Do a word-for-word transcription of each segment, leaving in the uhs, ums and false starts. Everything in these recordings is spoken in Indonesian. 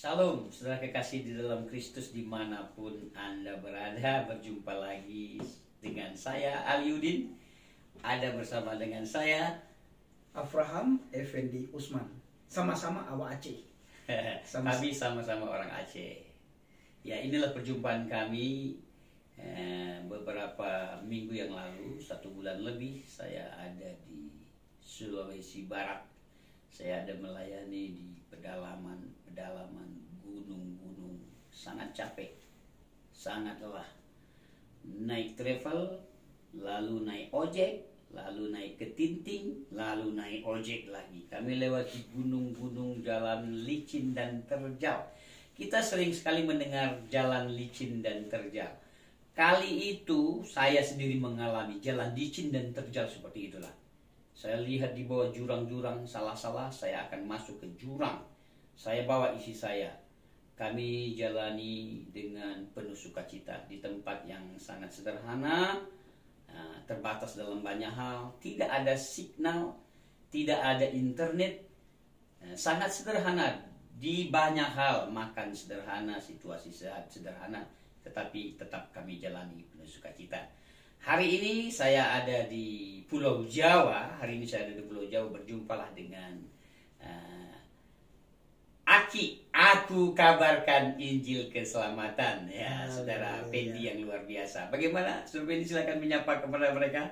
Shalom, saudara kekasih di dalam Kristus dimanapun Anda berada. Berjumpa lagi dengan saya Aliudin. Ada bersama dengan saya Abraham Effendi Usman. Sama-sama awak Aceh. Sama Kami sama-sama orang Aceh. Ya, inilah perjumpaan kami eh, beberapa minggu yang lalu. Satu bulan lebih saya ada di Sulawesi Barat. Saya ada melayani di pedalaman pedalaman gunung-gunung. Sangat capek, sangat lelah. Naik travel, lalu naik ojek, lalu naik ke Tinting, lalu naik ojek lagi. Kami lewati gunung-gunung, jalan licin dan terjal. Kita sering sekali mendengar jalan licin dan terjal. Kali itu saya sendiri mengalami jalan licin dan terjal seperti itulah. Saya lihat di bawah jurang-jurang, salah-salah saya akan masuk ke jurang. Saya bawa isi saya. Kami jalani dengan penuh sukacita di tempat yang sangat sederhana, terbatas dalam banyak hal, tidak ada signal, tidak ada internet, sangat sederhana di banyak hal, makan sederhana, situasi sehat sederhana, tetapi tetap kami jalani penuh sukacita. Hari ini saya ada di Pulau Jawa. Hari ini saya ada di Pulau Jawa. Berjumpalah dengan uh, Aki. Aku kabarkan Injil keselamatan. Ya, Haleluya. Saudara Pendi yang luar biasa. Bagaimana? Saudara Pendi silakan menyapa kepada mereka.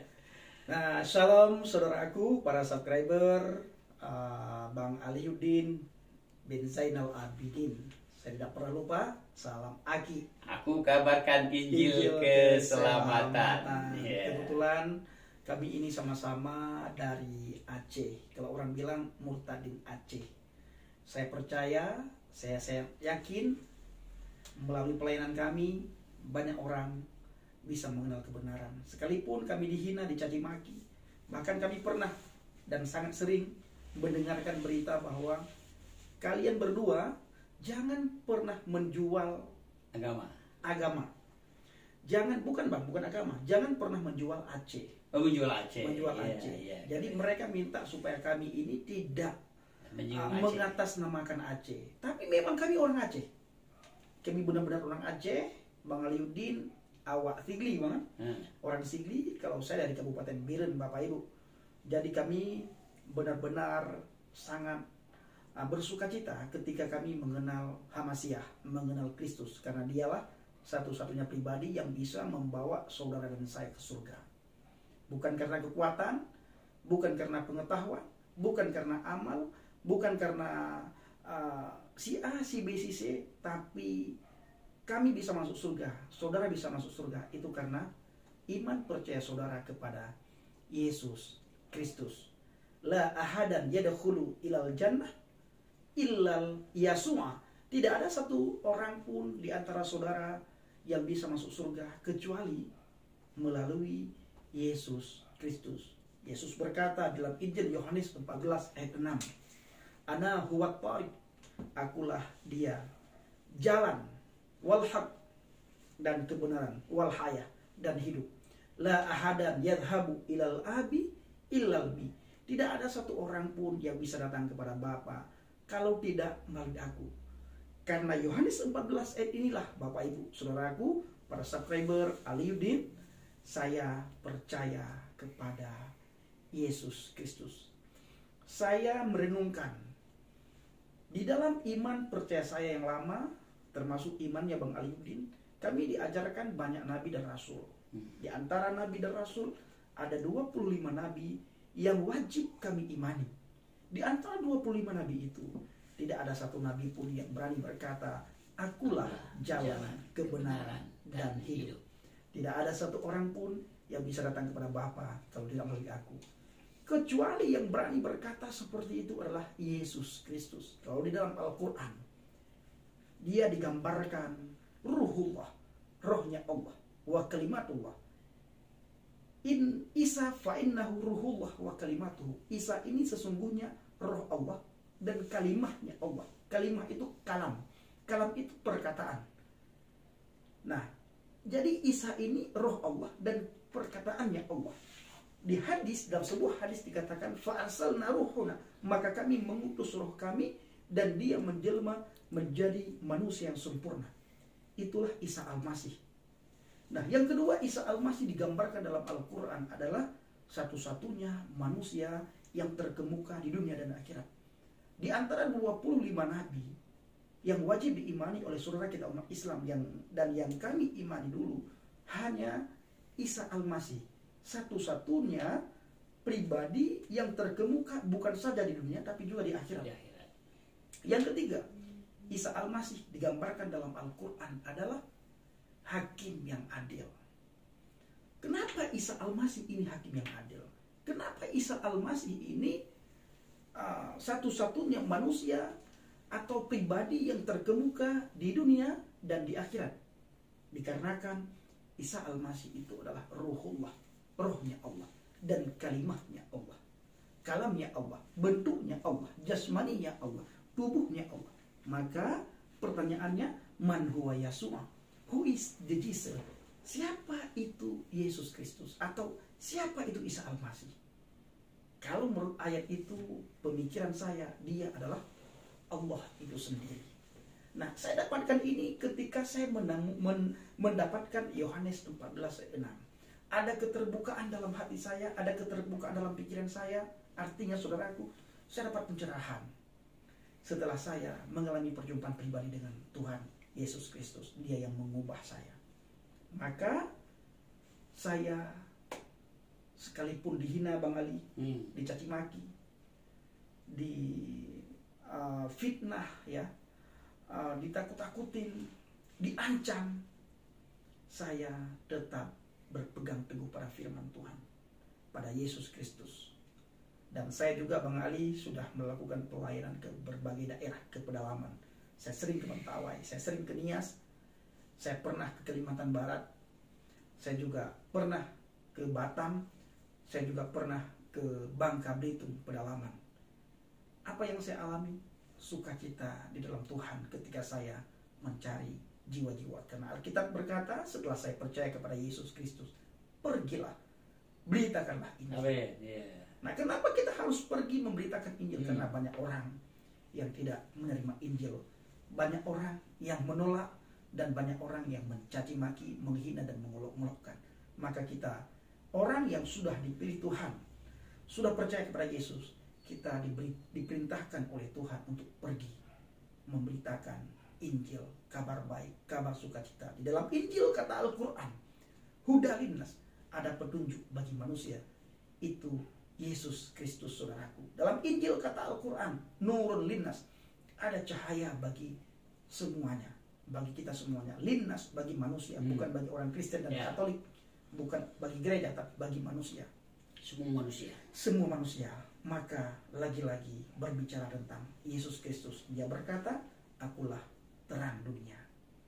Nah, shalom saudaraku, para subscriber, uh, Bang Aliudin bin Zainal Abidin. Saya tidak pernah lupa, salam Aki. Aku kabarkan Injil, Injil keselamatan. keselamatan. Yeah. Kebetulan kami ini sama-sama dari Aceh. Kalau orang bilang Murtadin Aceh. Saya percaya, saya, saya yakin melalui pelayanan kami banyak orang bisa mengenal kebenaran. Sekalipun kami dihina, dicaci maki, bahkan kami pernah dan sangat sering mendengarkan berita bahwa kalian berdua jangan pernah menjual Agama. agama. Jangan, bukan bang, bukan agama. Jangan pernah menjual Aceh. Oh, menjual Aceh. Menjual Yeah, Aceh. yeah, Jadi yeah. mereka minta supaya kami ini tidak Menyinggung uh, Aceh. mengatasnamakan Aceh. Tapi memang kami orang Aceh. Kami benar-benar orang Aceh. Bang Aliudin, awak Sigli, bang. Hmm. Orang Sigli. Kalau saya dari Kabupaten Biren, Bapak Ibu. Jadi kami benar-benar sangat uh, bersukacita ketika kami mengenal Hamasiah, mengenal Kristus, karena dialah satu-satunya pribadi yang bisa membawa saudara dan saya ke surga. Bukan karena kekuatan, bukan karena pengetahuan, bukan karena amal, bukan karena uh, si A, si B, si C, tapi kami bisa masuk surga, saudara bisa masuk surga, itu karena iman percaya saudara kepada Yesus Kristus. La ahadan yadkhulu ilal jannah illal yasua. Tidak ada satu orang pun di antara saudara yang bisa masuk surga kecuali melalui Yesus Kristus. Yesus berkata dalam Injil Yohanes empat belas ayat enam, Ana huwat tariq, akulah dia, jalan, wal haq, dan kebenaran, wal hayah, dan hidup. La ahadan yadhabu ilal abi illal bi. Tidak ada satu orang pun yang bisa datang kepada Bapa kalau tidak melalui aku. Karena Yohanes empat belas ayat inilah, Bapak Ibu, saudaraku, para subscriber Aliudin, saya percaya kepada Yesus Kristus. Saya merenungkan di dalam iman percaya saya yang lama, termasuk imannya Bang Aliudin, kami diajarkan banyak nabi dan rasul. Di antara nabi dan rasul ada dua puluh lima nabi yang wajib kami imani. Di antara dua puluh lima nabi itu tidak ada satu nabi pun yang berani berkata, akulah jalan, kebenaran, dan hidup. Tidak ada satu orang pun yang bisa datang kepada Bapa kalau tidak melalui aku. Kecuali yang berani berkata seperti itu adalah Yesus Kristus. Kalau di dalam Al-Quran, dia digambarkan Ruhullah, rohnya Allah, wa kalimatullah. In Isa fa'innahu ruhullah wa kalimatuhu. Isa ini sesungguhnya roh Allah dan kalimahnya Allah. Kalimah itu kalam. Kalam itu perkataan. Nah, jadi Isa ini roh Allah dan perkataannya Allah. Di hadis, dalam sebuah hadis dikatakan fa'arsalna ruhuna, maka kami mengutus roh kami dan dia menjelma menjadi manusia yang sempurna. Itulah Isa Al-Masih. Nah, yang kedua, Isa Al-Masih digambarkan dalam Al-Quran adalah satu-satunya manusia yang terkemuka di dunia dan akhirat. Di antara dua puluh lima nabi yang wajib diimani oleh saudara kita umat Islam yang dan yang kami imani dulu, hanya Isa Al-Masih satu-satunya pribadi yang terkemuka bukan saja di dunia tapi juga di akhirat. Di akhirat. Yang ketiga, Isa Al-Masih digambarkan dalam Al-Quran adalah hakim yang adil. Kenapa Isa Al-Masih ini hakim yang adil? Kenapa Isa Al-Masih ini uh, satu-satunya manusia atau pribadi yang terkemuka di dunia dan di akhirat? Dikarenakan Isa Al-Masih itu adalah ruhullah, rohnya Allah dan kalimahnya Allah, kalamnya Allah, bentuknya Allah, jasmaninya Allah, tubuhnya Allah. Maka pertanyaannya, man huwa Yasua? Who is the Jesus? Siapa itu Yesus Kristus? Atau siapa itu Isa Al-Masih? Kalau menurut ayat itu, pemikiran saya, dia adalah Allah itu sendiri. Nah, saya dapatkan ini ketika saya menang, men, mendapatkan Yohanes empat belas ayat enam. Ada keterbukaan dalam hati saya, ada keterbukaan dalam pikiran saya. Artinya, saudaraku, saya dapat pencerahan setelah saya mengalami perjumpaan pribadi dengan Tuhan Yesus Kristus. Dia yang mengubah saya. Maka saya sekalipun dihina Bang Ali, hmm. dicaci maki, di uh, fitnah ya, uh, ditakut-takutin, diancam, saya tetap berpegang teguh pada firman Tuhan, pada Yesus Kristus. Dan saya juga Bang Ali sudah melakukan pelayanan ke berbagai daerah, ke pedalaman. Saya sering ke Mentawai, saya sering ke Nias, saya pernah ke Kalimantan Barat, saya juga pernah ke Batam, saya juga pernah ke Bangka Belitung, pedalaman. Apa yang saya alami? Sukacita di dalam Tuhan ketika saya mencari jiwa-jiwa. Karena Alkitab berkata, setelah saya percaya kepada Yesus Kristus, pergilah, beritakanlah Injil. Amen. Yeah. Nah, kenapa kita harus pergi memberitakan Injil? Hmm. Karena banyak orang yang tidak menerima Injil. Banyak orang yang menolak dan banyak orang yang mencaci maki, menghina dan mengolok-olokkan. Maka kita, orang yang sudah dipilih Tuhan, sudah percaya kepada Yesus, kita diberi, diperintahkan oleh Tuhan untuk pergi memberitakan Injil, kabar baik, kabar sukacita. Di dalam Injil kata Al-Quran, huda linnas, ada petunjuk bagi manusia. Itu Yesus Kristus, saudaraku. Dalam Injil kata Al-Quran, nurun linnas, ada cahaya bagi semuanya, bagi kita semuanya. Linnas bagi manusia, hmm. bukan bagi orang Kristen dan yeah. Katolik, bukan bagi gereja, tapi bagi manusia. Semua manusia. Semua manusia. Maka lagi-lagi berbicara tentang Yesus Kristus. Dia berkata, akulah terang dunia.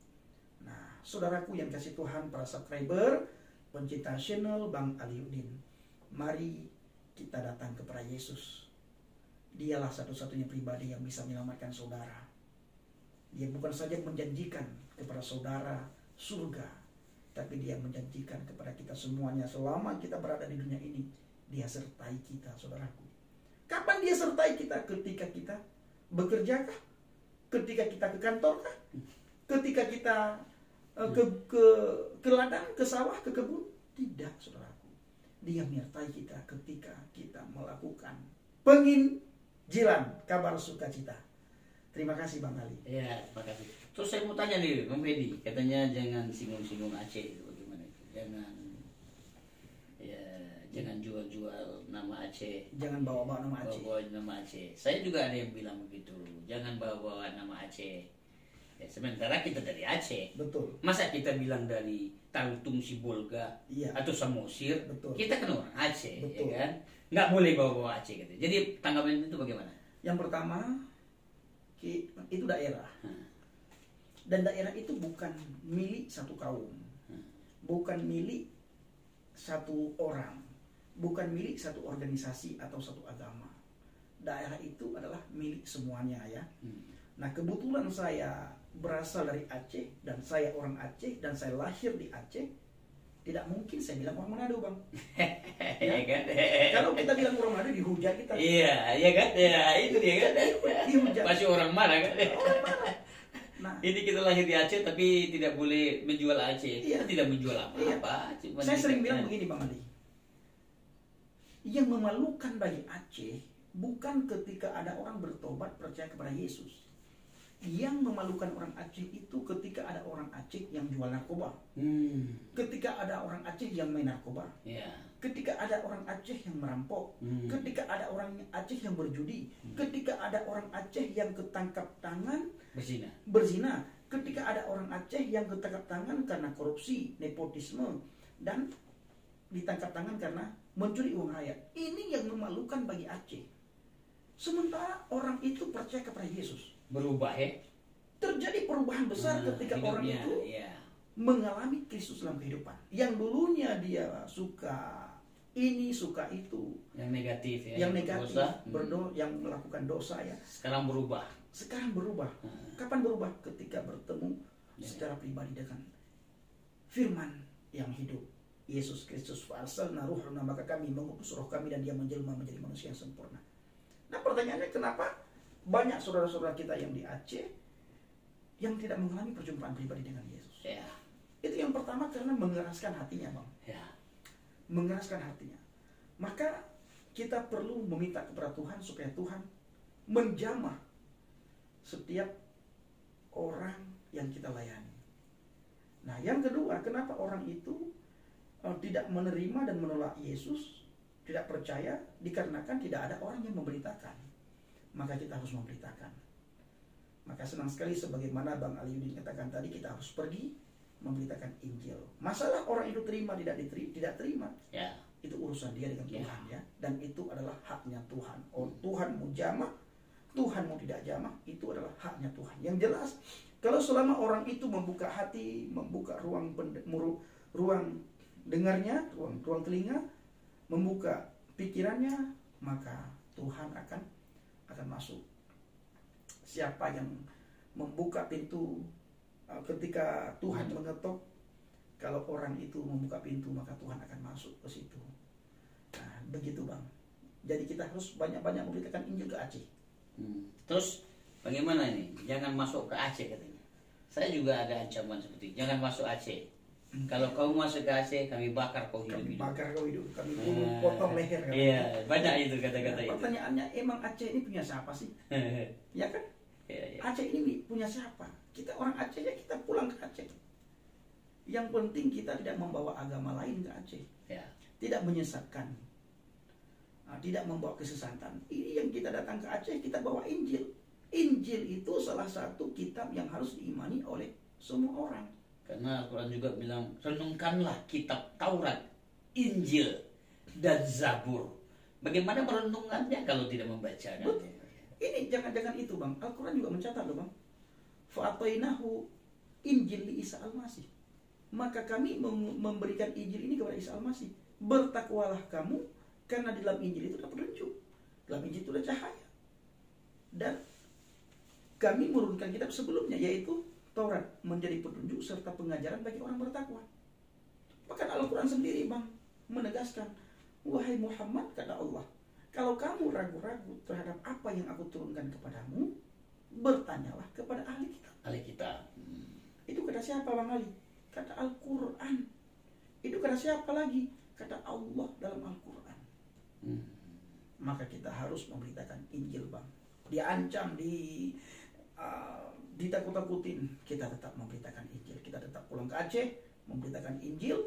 Nah, saudaraku yang kasih Tuhan, para subscriber, pencinta channel Bang Aliuddin, mari kita datang kepada Yesus. Dialah satu-satunya pribadi yang bisa menyelamatkan saudara. Dia bukan saja menjanjikan kepada saudara surga, tapi dia menjanjikan kepada kita semuanya selama kita berada di dunia ini. Dia sertai kita, saudaraku. Kapan dia sertai kita? Ketika kita bekerjakah? Ketika kita ke kantorkah? Ketika kita uh, ke, ke, ke ladang, ke sawah, ke kebun? Tidak, saudaraku. Dia menyertai kita ketika kita melakukan penginjilan kabar sukacita. Terima kasih Bang Ali. Iya, terima kasih. Terus saya mau tanya nih, Bang Fedi, katanya jangan singgung-singgung Aceh, bagaimana itu? Jangan, ya, jangan jual-jual nama Aceh. Jangan bawa-bawa nama Aceh. Bawa-bawa nama Aceh. Saya juga ada yang bilang begitu. Jangan bawa-bawa nama Aceh. Ya, sementara kita dari Aceh. Betul. Masa kita bilang dari Tarutung Sibolga, iya, atau Samosir? Betul. Kita kan orang Aceh, betul, ya kan? Nggak boleh bawa-bawa Aceh gitu. Jadi tanggapan itu bagaimana? Yang pertama, itu daerah. Hmm. Dan daerah itu bukan milik satu kaum. Hmm. Bukan milik satu orang. Bukan milik satu organisasi atau satu agama. Daerah itu adalah milik semuanya ya. Hmm. Nah, kebetulan saya berasal dari Aceh dan saya orang Aceh dan saya lahir di Aceh. Tidak mungkin saya bilang orang Manado, Bang. Ya kan? Kalau kita bilang orang Manado dihujat kita. Iya, iya kan? Ya, itu dia kan. Dihujat. Pasti orang marah kan? Orang marah. Nah, ini kita lahir di Aceh tapi tidak boleh menjual Aceh. Iya. Kita tidak menjual apa-apa. Iya. Cuma Saya kita- sering bilang begini, Bang Ali. Yang memalukan bagi Aceh bukan ketika ada orang bertobat percaya kepada Yesus. Yang memalukan orang Aceh itu ketika ada orang Aceh yang jual narkoba. Hmm. Ketika ada orang Aceh yang main narkoba. Ya. Ketika ada orang Aceh yang merampok. Hmm. Ketika ada orang Aceh yang berjudi. Ketika ada orang Aceh yang ketangkap tangan Berzina. berzina. Ketika ada orang Aceh yang ketangkap tangan karena korupsi, nepotisme, dan ditangkap tangan karena mencuri uang rakyat. Ini yang memalukan bagi Aceh. Sementara orang itu percaya kepada Yesus. Berubah ya. Terjadi perubahan besar Nah, ketika orang hidupnya, itu ya. mengalami Kristus dalam kehidupan. Yang dulunya dia suka ini, suka itu, Yang negatif ya. yang negatif, Dosa. Hmm. berdo- yang melakukan dosa ya. Sekarang berubah. Sekarang berubah. Hmm. Kapan berubah? Ketika bertemu Ya. secara pribadi dengan firman yang hidup. Yesus Kristus fa'arsalna ruhana, maka kami mengutus roh kami dan dia menjelma menjadi manusia yang sempurna. Nah, pertanyaannya kenapa banyak saudara-saudara kita yang di Aceh yang tidak mengalami perjumpaan pribadi dengan Yesus? Ya. Itu yang pertama karena mengeraskan hatinya, Bang. Ya. Mengeraskan hatinya. Maka kita perlu meminta kepada Tuhan supaya Tuhan menjamah setiap orang yang kita layani. Nah, yang kedua, kenapa orang itu uh, tidak menerima dan menolak Yesus, tidak percaya, dikarenakan tidak ada orang yang memberitakan. Maka kita harus memberitakan. Maka senang sekali sebagaimana Bang Aliudin katakan tadi, kita harus pergi memberitakan Injil. Masalah orang itu terima tidak diterima, tidak terima, Ya. itu urusan dia dengan Ya. Tuhan ya. Dan itu adalah haknya Tuhan. Oh, Tuhan mau jamah, Tuhan mau tidak jamah, itu adalah haknya Tuhan. Yang jelas, kalau selama orang itu membuka hati, membuka ruang pende- muru- ruang dengarnya, ruang ruang telinga, membuka pikirannya, maka Tuhan akan akan masuk. Siapa yang membuka pintu uh, ketika Tuhan mengetok, kalau orang itu membuka pintu maka Tuhan akan masuk ke situ. Nah, begitu Bang. Jadi kita harus banyak-banyak memberitakan Injil ke Aceh. Hmm. Terus bagaimana ini? Jangan masuk ke Aceh katanya. Saya juga ada ancaman seperti itu. Jangan masuk Aceh. Hmm. Kalau kau masuk ke Aceh, kami bakar kau Kami hidup-hidup. bakar kau hidup, kami bunuh, Nah, potong leher. katanya. Iya, banyak itu Nah, kata-kata itu. pertanyaannya, emang Aceh ini punya siapa sih? Ya kan? Iya, iya. Aceh ini punya siapa? Kita orang Aceh ya, kita pulang ke Aceh. Yang penting kita tidak membawa agama lain ke Aceh. Ya. Tidak menyesatkan. Nah, tidak membawa kesesatan. Ini yang kita datang ke Aceh, kita bawa Injil. Injil itu salah satu kitab yang harus diimani oleh semua orang. Karena Al-Quran juga bilang, renungkanlah kitab Taurat, Injil, dan Zabur. Bagaimana merenungannya kalau tidak membacanya? Betul. Ini jangan-jangan itu Bang, Al-Quran juga mencatat loh Bang. Fa'atainahu Injil li Isa Al-Masih. Maka kami mem- memberikan Injil ini kepada Isa Al-Masih. Bertakwalah kamu, karena di dalam Injil itu ada petunjuk. Dalam Injil itu ada cahaya. Dan kami menurunkan kitab sebelumnya, yaitu Taurat, menjadi petunjuk serta pengajaran bagi orang bertakwa. Bahkan Al-Quran sendiri Bang menegaskan, wahai Muhammad, kata Allah, kalau kamu ragu-ragu terhadap apa yang aku turunkan kepadamu, bertanyalah kepada ahli kitab. Ahli kitab. Hmm. Itu kata siapa Bang Ali? Kata Al-Quran. Itu kata siapa lagi? Kata Allah dalam Al-Quran. Hmm. Maka kita harus memberitakan Injil Bang. Diancam, di uh, ditakut-takutin, kita tetap memberitakan Injil. Kita tetap pulang ke Aceh memberitakan Injil.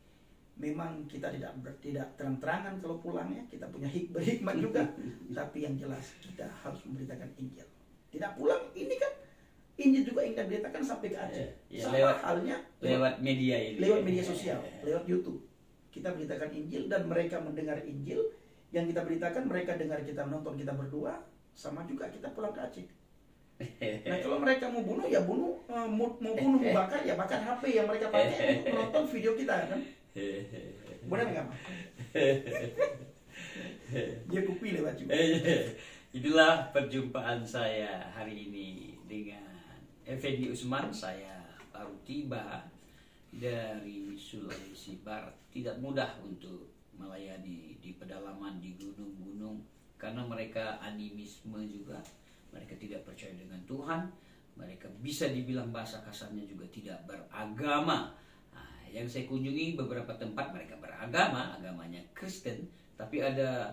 Memang kita tidak tidak terang-terangan kalau pulangnya, kita punya hik berhikmat juga. Tapi yang jelas kita harus memberitakan Injil. Tidak pulang, ini kan Injil juga yang kita beritakan sampai ke Aceh. Ya, ya, Sama lewat, halnya lewat media ini. lewat media sosial, lewat YouTube. Kita beritakan Injil dan mereka mendengar Injil. Yang kita beritakan, mereka dengar kita, menonton kita berdua. Sama juga kita pulang ke Aceh. Nah, kalau mereka mau bunuh, ya bunuh. Mau, mau bunuh, mau bakar, ya bakar H P yang mereka pakai untuk menonton video kita kan. Benar nggak Mas? Dia kupi lewat juga. Itulah perjumpaan saya hari ini dengan Effendi Usman. Saya baru tiba dari Sulawesi Barat. Tidak mudah untuk melayani di pedalaman, di gunung-gunung, karena mereka animisme juga. Mereka tidak percaya dengan Tuhan. Mereka bisa dibilang bahasa kasarnya juga tidak beragama. Nah, yang saya kunjungi beberapa tempat mereka beragama, agamanya Kristen, tapi ada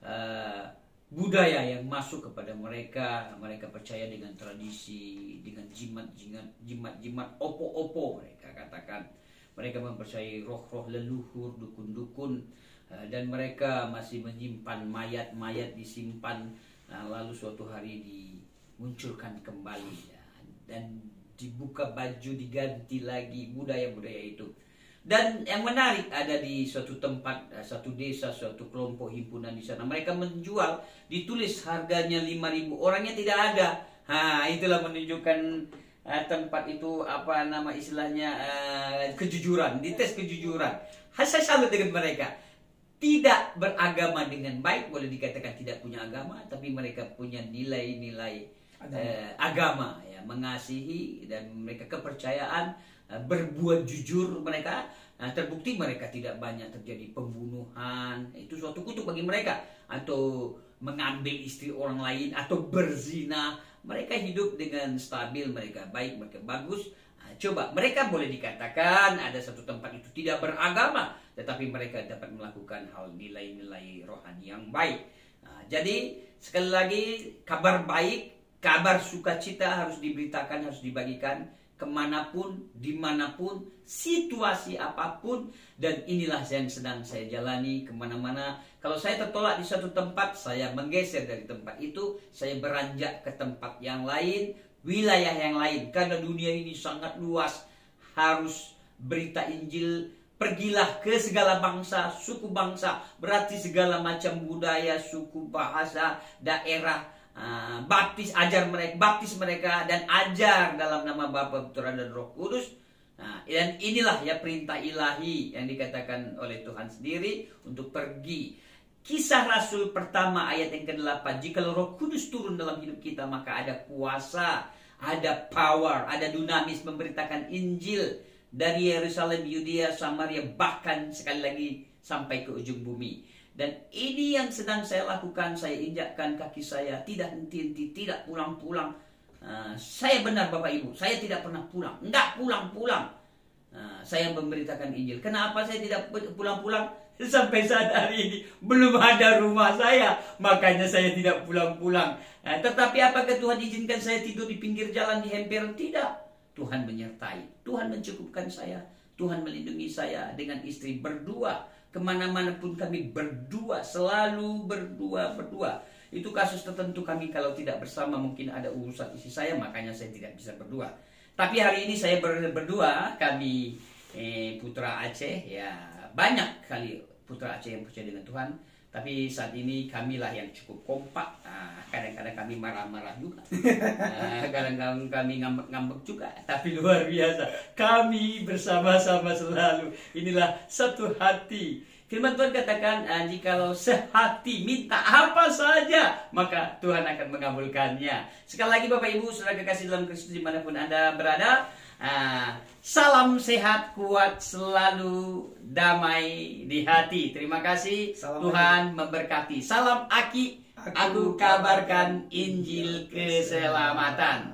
uh, budaya yang masuk kepada mereka. Mereka percaya dengan tradisi, dengan jimat-jimat, jimat-jimat, opo-opo mereka katakan. Mereka mempercayai roh-roh leluhur, dukun-dukun, dan mereka masih menyimpan mayat-mayat, disimpan lalu suatu hari dimunculkan kembali, dan dibuka baju, diganti lagi, budaya-budaya itu. Dan yang menarik, ada di suatu tempat, satu desa, suatu kelompok himpunan di sana. Mereka menjual, ditulis harganya lima ribu, orangnya tidak ada. Ha, itulah menunjukkan uh, tempat itu apa nama istilahnya, uh, kejujuran, dites kejujuran. Saya salut dengan mereka. Tidak beragama dengan baik, boleh dikatakan tidak punya agama, tapi mereka punya nilai-nilai uh, agama, ya, mengasihi, dan mereka kepercayaan, berbuat jujur mereka. Nah, terbukti mereka tidak banyak terjadi pembunuhan, itu suatu kutuk bagi mereka, atau mengambil istri orang lain, atau berzina. Mereka hidup dengan stabil, mereka baik, mereka bagus. Nah, coba, mereka boleh dikatakan ada satu tempat itu tidak beragama, tetapi mereka dapat melakukan hal nilai-nilai rohani yang baik. Nah, jadi sekali lagi, kabar baik, kabar sukacita harus diberitakan, harus dibagikan kemanapun, dimanapun, situasi apapun. Dan inilah yang sedang saya jalani kemana-mana. Kalau saya tertolak di suatu tempat, saya menggeser dari tempat itu, saya beranjak ke tempat yang lain, wilayah yang lain, karena dunia ini sangat luas. Harus berita Injil, pergilah ke segala bangsa, suku bangsa, berarti segala macam budaya, suku, bahasa, daerah. Uh, baptis, ajar mereka, baptis mereka, dan ajar dalam nama Bapa, Putra, dan Roh Kudus. Nah, dan inilah ya perintah ilahi yang dikatakan oleh Tuhan sendiri untuk pergi. Kisah Rasul pertama ayat yang kedelapan. Jikalau Roh Kudus turun dalam hidup kita, maka ada kuasa, ada power, ada dunamis memberitakan Injil dari Yerusalem, Yudea, Samaria, bahkan sekali lagi sampai ke ujung bumi. Dan ini yang sedang saya lakukan. Saya injakkan kaki saya, tidak henti-henti, tidak pulang-pulang. Uh, saya benar Bapak Ibu, saya tidak pernah pulang, enggak pulang-pulang. Uh, saya memberitakan Injil. Kenapa saya tidak pulang-pulang? Sampai saat hari ini belum ada rumah saya, makanya saya tidak pulang-pulang. Uh, tetapi apakah Tuhan izinkan saya tidur di pinggir jalan, di hemperan? Tidak. Tuhan menyertai, Tuhan mencukupkan saya, Tuhan melindungi saya dengan istri berdua. Kemana-mana pun kami berdua, selalu berdua, berdua. Itu kasus tertentu kami kalau tidak bersama, mungkin ada urusan istri saya, makanya saya tidak bisa berdua. Tapi hari ini saya ber berdua, kami eh, Putra Aceh, ya banyak kali Putra Aceh yang percaya dengan Tuhan. Tapi saat ini kamilah yang cukup kompak. Kadang-kadang kami marah-marah juga. Kadang-kadang kami ngambek-ngambek juga. Tapi luar biasa, kami bersama-sama selalu. Inilah satu hati. Firman Tuhan katakan, jikalau sehati minta apa saja, maka Tuhan akan mengabulkannya. Sekali lagi Bapak Ibu, saudara kekasih dalam Kristus dimanapun Anda berada, uh, salam sehat, kuat selalu, damai di hati. Terima kasih. Salam Tuhan lagi memberkati. Salam Aki, aku, aku kabarkan Injil keselamatan.